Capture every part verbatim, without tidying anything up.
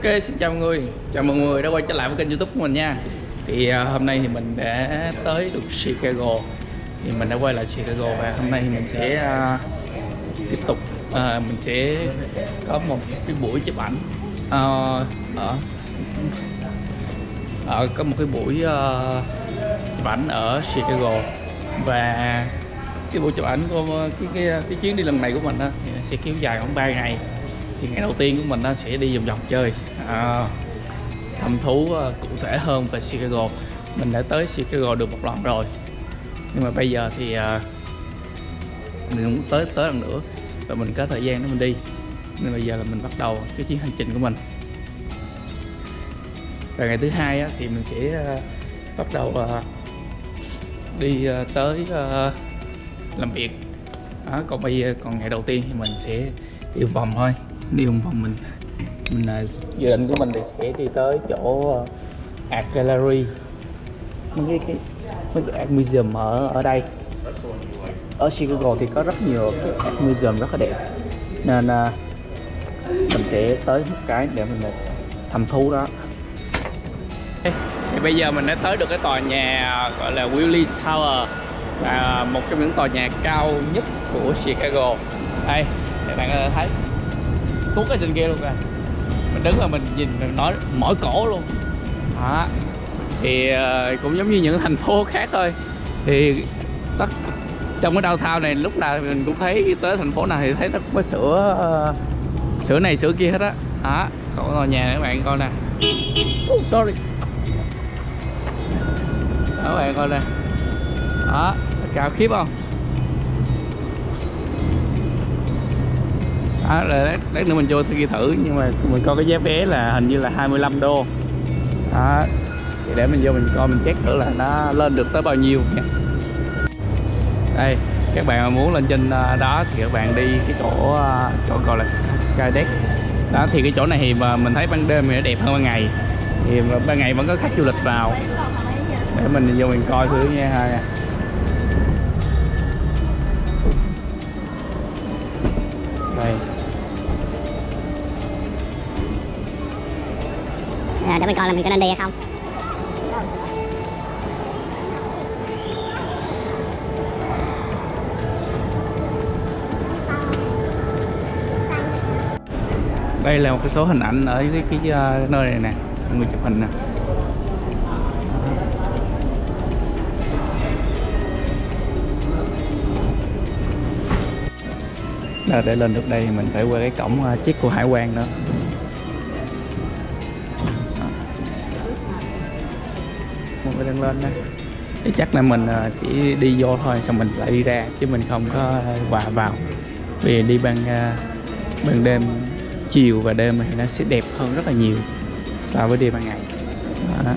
xin chào mọi người, chào mọi người đã quay trở lại với kênh YouTube của mình nha. Thì uh, hôm nay thì mình đã tới được Chicago, thì mình đã quay lại Chicago và hôm nay thì mình sẽ uh, tiếp tục uh, mình sẽ có một cái buổi chụp ảnh uh, ở ở có một cái buổi uh, chụp ảnh ở Chicago. Và cái buổi chụp ảnh của cái cái, cái chuyến đi lần này của mình đó, thì sẽ kéo dài khoảng ba ngày. Thì ngày đầu tiên của mình nó sẽ đi vòng vòng chơi, à, thăm thú uh, cụ thể hơn về Chicago. Mình đã tới Chicago được một lần rồi, nhưng mà bây giờ thì uh, mình muốn tới tới lần nữa và mình có thời gian để mình đi, nên bây giờ là mình bắt đầu cái chuyến hành trình của mình. Và ngày thứ hai á, thì mình sẽ uh, bắt đầu uh, đi uh, tới uh, làm việc. Đó, còn bây giờ còn ngày đầu tiên thì mình sẽ đi vòng thôi, đi vòng vòng mình mình uh, dự định của mình thì sẽ đi tới chỗ uh, Art Gallery, mấy cái, cái mấy cái Art Museum ở ở đây. Ở Chicago thì có rất nhiều cái Art Museum rất là đẹp, nên uh, mình sẽ tới một cái để mình thăm thú đó. Thì bây giờ mình đã tới được cái tòa nhà gọi là Willie Tower, là một trong những tòa nhà cao nhất của Chicago. Đây, các bạn có thể thấy tuốt ở trên kia luôn kìa. Mình đứng là mình nhìn mình nói mỏi cổ luôn. Đó. Thì uh, cũng giống như những thành phố khác thôi. Thì tất trong cái downtown này lúc nào mình cũng thấy tới thành phố nào thì thấy nó có sữa uh, sữa này sữa kia hết á. Đó. Còn tòa nhà này các bạn coi nè. Oh, sorry. Đó, các bạn coi nè. Đó, cao khiếp không? Đó, là lát nữa mình vô ghi thử, nhưng mà mình coi cái giá vé là hình như là hai mươi lăm đô. Đó, thì để mình vô mình coi mình check thử là nó lên được tới bao nhiêu nha. Đây, các bạn mà muốn lên trên đó thì các bạn đi cái chỗ chỗ gọi là Skydeck. Đó, thì cái chỗ này thì mà mình thấy ban đêm thì nó đẹp hơn ban ngày. Thì ban ngày vẫn có khách du lịch vào. Để mình vô mình coi thử nha hai. Đây. À, để mình coi là mình có nên đi hay không. Đây là một cái số hình ảnh ở cái, cái, cái nơi này nè, người chụp hình nè. Là để lên được đây thì mình phải qua cái cổng uh, check của hải quan nữa. Một cái đang lên đó. Thì chắc là mình uh, chỉ đi vô thôi, xong mình lại đi ra, chứ mình không có hòa uh, vào. Vì đi ban uh, ban đêm, chiều và đêm thì nó sẽ đẹp hơn rất là nhiều so với đi ban ngày. Đó.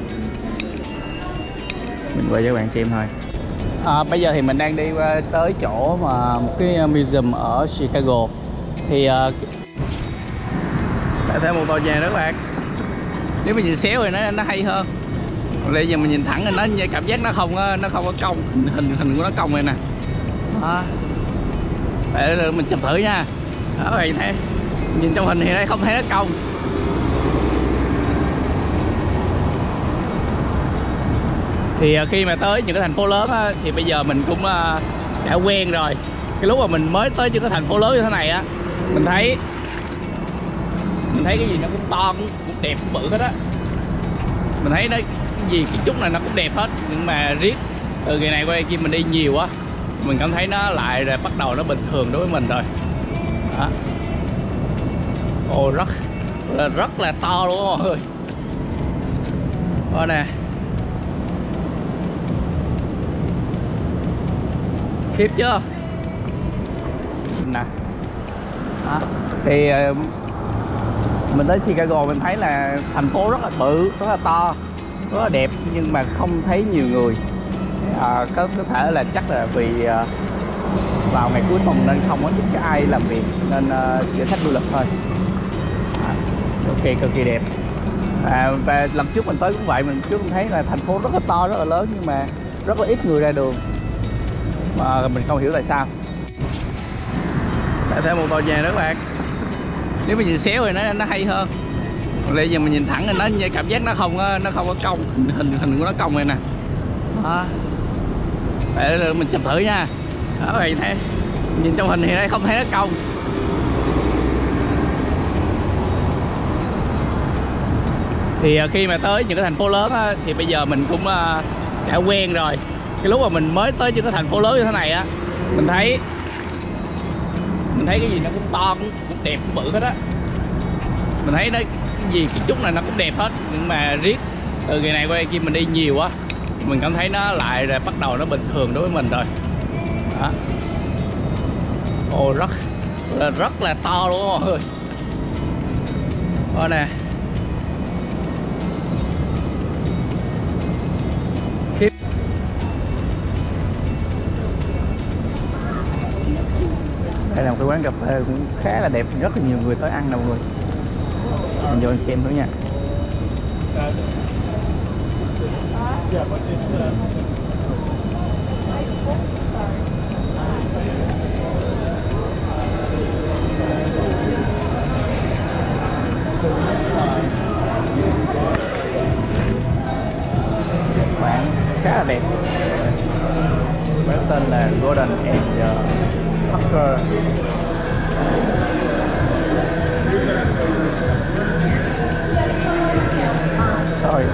Mình quay cho các bạn xem thôi. À, bây giờ thì mình đang đi qua tới chỗ mà một cái museum ở Chicago. Thì uh, lại thêm một tòa nhà đó các bạn. Nếu mình nhìn xéo thì nó nó hay hơn. Bây giờ mình nhìn thẳng thì nó cảm giác nó không nó không có cong, hình hình của nó cong này nè. Đó. Để mình chụp thử nha. Đó, các bạn thấy nhìn trong hình thì nó không thấy nó cong. Thì khi mà tới những cái thành phố lớn á, thì bây giờ mình cũng uh, đã quen rồi. Cái lúc mà mình mới tới những cái thành phố lớn như thế này á, mình thấy mình thấy cái gì nó cũng to, cũng, cũng đẹp, cũng bự hết á. Mình thấy nó cái gì cái chút này nó cũng đẹp hết, nhưng mà riết từ ngày này qua đây kia mình đi nhiều á, mình cảm thấy nó lại rồi bắt đầu nó bình thường đối với mình rồi. Đó. Ồ, rất là rất là to luôn mọi người. Đó nè. Khiếp chưa nè. Đó. Thì uh, mình tới Chicago mình thấy là thành phố rất là bự, rất là to, rất là đẹp, nhưng mà không thấy nhiều người. À, có, có thể là chắc là vì uh, vào ngày cuối tuần nên không có chút ai làm việc, nên uh, chỉ khách du lịch thôi. À, cực kỳ cực kỳ đẹp. À, và lần trước mình tới cũng vậy, mình trước mình thấy là thành phố rất là to, rất là lớn, nhưng mà rất là ít người ra đường, mà mình không hiểu tại sao. Tại thêm một tòa nhà nữa các bạn. Nếu mà nhìn xéo thì nó nó hay hơn. Bây giờ mình nhìn thẳng thì nó cảm giác nó không có, nó không có cong, hình hình của nó cong này nè. Đó. Để mình chụp thử nha. Đó vậy thấy, nhìn trong hình thì đây không thấy nó cong. Thì khi mà tới những cái thành phố lớn á, thì bây giờ mình cũng đã quen rồi. Cái lúc mà mình mới tới những cái thành phố lớn như thế này á, mình thấy mình thấy cái gì nó cũng to, cũng, cũng đẹp, cũng bự hết á. Mình thấy nó cái gì kiến trúc này nó cũng đẹp hết, nhưng mà riết từ ngày này qua ngày kia mình đi nhiều á, mình cảm thấy nó lại rồi bắt đầu nó bình thường đối với mình rồi. Đó. Ồ, rất rất là to luôn mọi người. Đó nè. Đây là một cái quán cà phê cũng khá là đẹp, rất là nhiều người tới ăn nè mọi người. Mình vô xem thử nha. Quán khá là đẹp. Quán tên là Golden and Tucker. Sorry.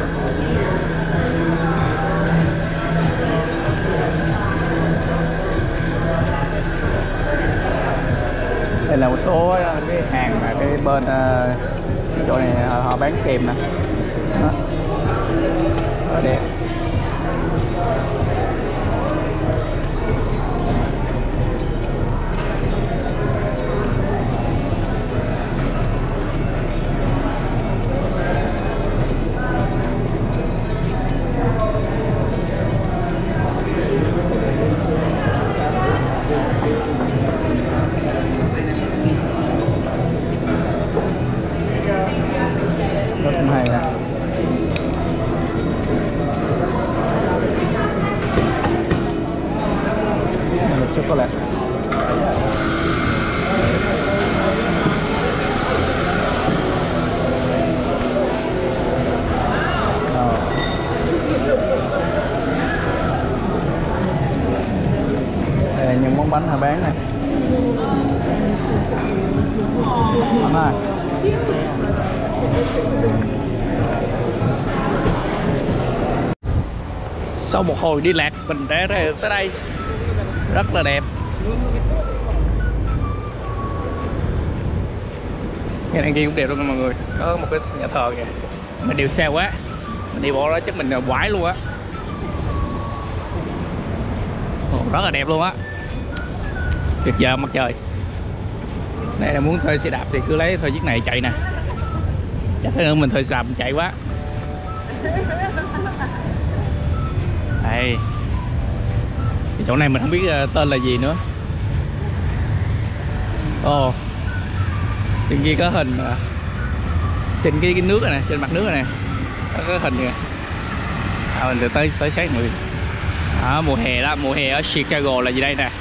Đây là một số cái hàng mà cái bên uh, chỗ này họ bán kèm nè. Đó. Rất đẹp. Rất hay nè. Đây là chocolate. Đây là những món bánh họ bán này. Anh ơi. Sau một hồi đi lạc mình đã tới đây, rất là đẹp. Cái này kia cũng đẹp luôn mọi người, có một cái nhà thờ kìa. Mình điều xa quá, mình đi bộ đó chắc mình quái luôn á. Rất là đẹp luôn á, tuyệt vời mặt trời. Đây là muốn thuê xe đạp thì cứ lấy thuê chiếc này chạy nè. Chắc là mình thuê xe đạp mình chạy quá. Đây, cái chỗ này mình không biết tên là gì nữa. Ồ, trên kia có hình trên cái, cái nước này nè, trên mặt nước này nè, có hình kìa. À, mình tới tới sáng người. À, mùa hè đó, mùa hè ở Chicago là gì đây nè.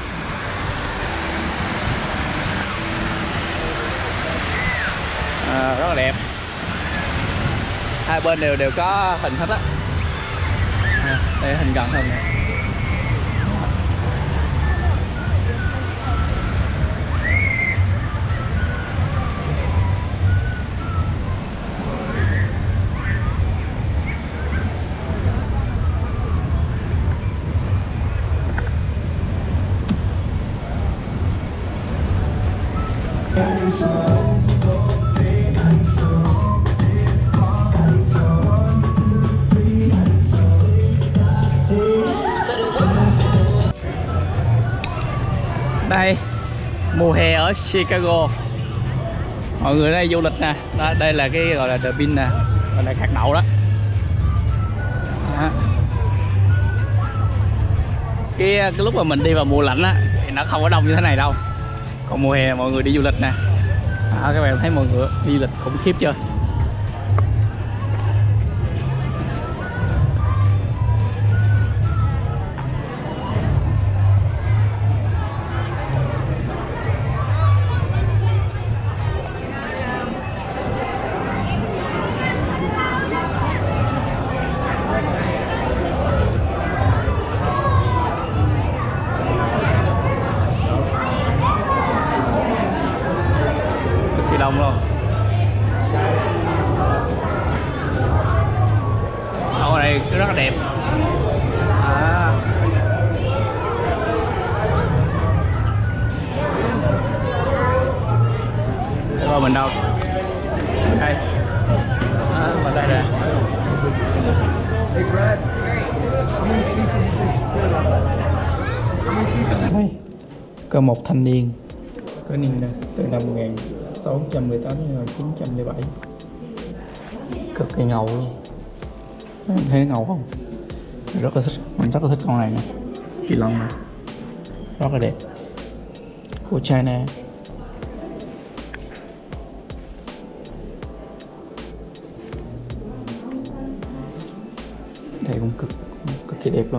À, rất là đẹp. Hai bên đều đều có hình hết á. À, đây hình gần hơn nè. Đây, mùa hè ở Chicago, mọi người đây du lịch nè. Đó, đây là cái gọi là The Bean nè, gọi là hạt đậu đó. Đó. Cái, cái lúc mà mình đi vào mùa lạnh á thì nó không có đông như thế này đâu. Còn mùa hè mọi người đi du lịch nè. Đó, các bạn thấy mọi người đi du lịch khủng khiếp chưa? rất là đẹp. À. Rồi mình đâu? Đây. À, mình đây nè. Đây. Có một thanh niên có niên đây từ năm một nghìn sáu trăm mười tám đến một nghìn chín trăm lẻ bảy, cực kỳ ngầu luôn. Thấy ngầu không? Mình rất là thích, mình rất là thích con này nè, kỳ lân này, rất là đẹp, của China. Đây cũng cực cực kỳ đẹp luôn.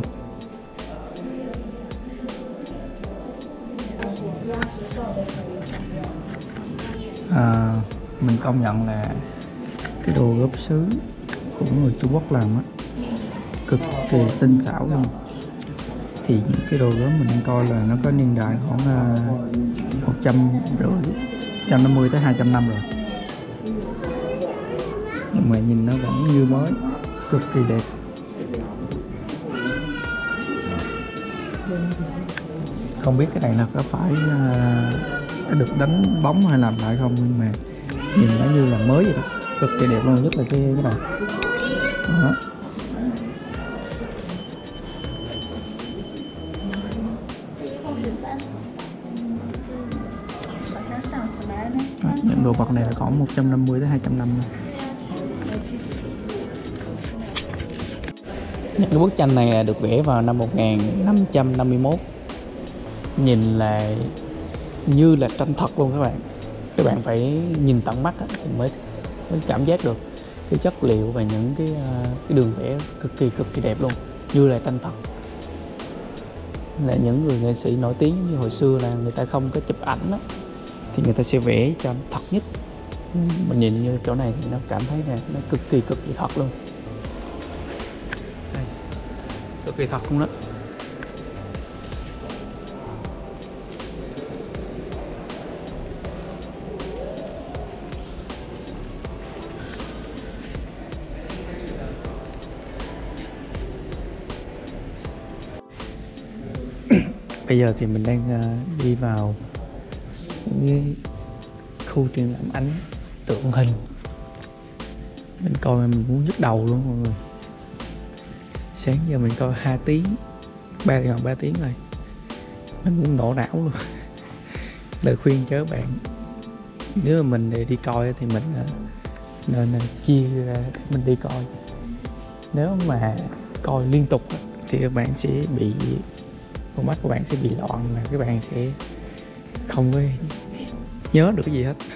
À, mình công nhận là cái đồ gốm sứ của người Trung Quốc làm á cực kỳ tinh xảo luôn. Thì những cái đồ gốm mình coi là nó có niên đại khoảng một trăm rưỡi, một trăm năm mươi tới hai trăm năm rồi, nhưng mà nhìn nó vẫn như mới, cực kỳ đẹp. Không biết cái này là có phải uh, được đánh bóng hay làm lại không, nhưng mà nhìn nó như là mới vậy đó, cực kỳ đẹp luôn, nhất là cái cái này. Đó. Đó, những đồ vật này là khoảng một trăm năm mươi tới hai trăm năm thôi. Những cái bức tranh này được vẽ vào năm một nghìn năm trăm năm mươi mốt. Nhìn là như là tranh thật luôn các bạn. Các bạn phải nhìn tận mắt thì mới mới cảm giác được cái chất liệu và những cái cái đường vẽ cực kỳ cực kỳ đẹp luôn, như là tranh thật. Là những người nghệ sĩ nổi tiếng như hồi xưa là người ta không có chụp ảnh đó, thì người ta sẽ vẽ cho thật nhất. Mình nhìn như chỗ này thì nó cảm thấy là nó cực kỳ cực kỳ thật luôn. Đây, cực kỳ thật luôn đó. Bây giờ thì mình đang uh, đi vào cái khu triển lãm ảnh tượng hình. Mình coi mà mình muốn nhức đầu luôn mọi người. Sáng giờ mình coi hai tiếng, ba gần ba tiếng rồi, mình muốn nổ não luôn. Lời khuyên cho các bạn, nếu mà mình để đi coi thì mình uh, nên uh, chia ra mình đi coi. Nếu mà coi liên tục thì các bạn sẽ bị, con mắt của bạn sẽ bị loạn, là các bạn sẽ không có nhớ được cái gì hết.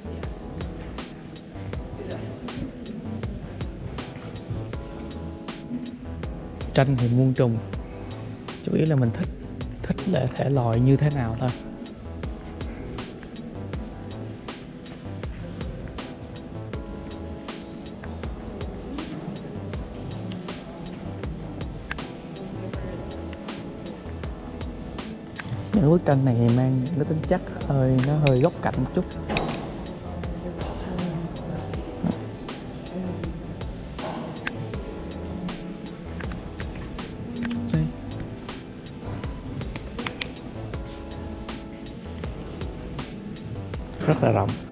Tranh thì muôn trùng, chủ yếu là mình thích thích là thể loại như thế nào thôi. Những bức tranh này mang cái tính chất hơi nó hơi góc cạnh một chút. Đây. Rất là rộng.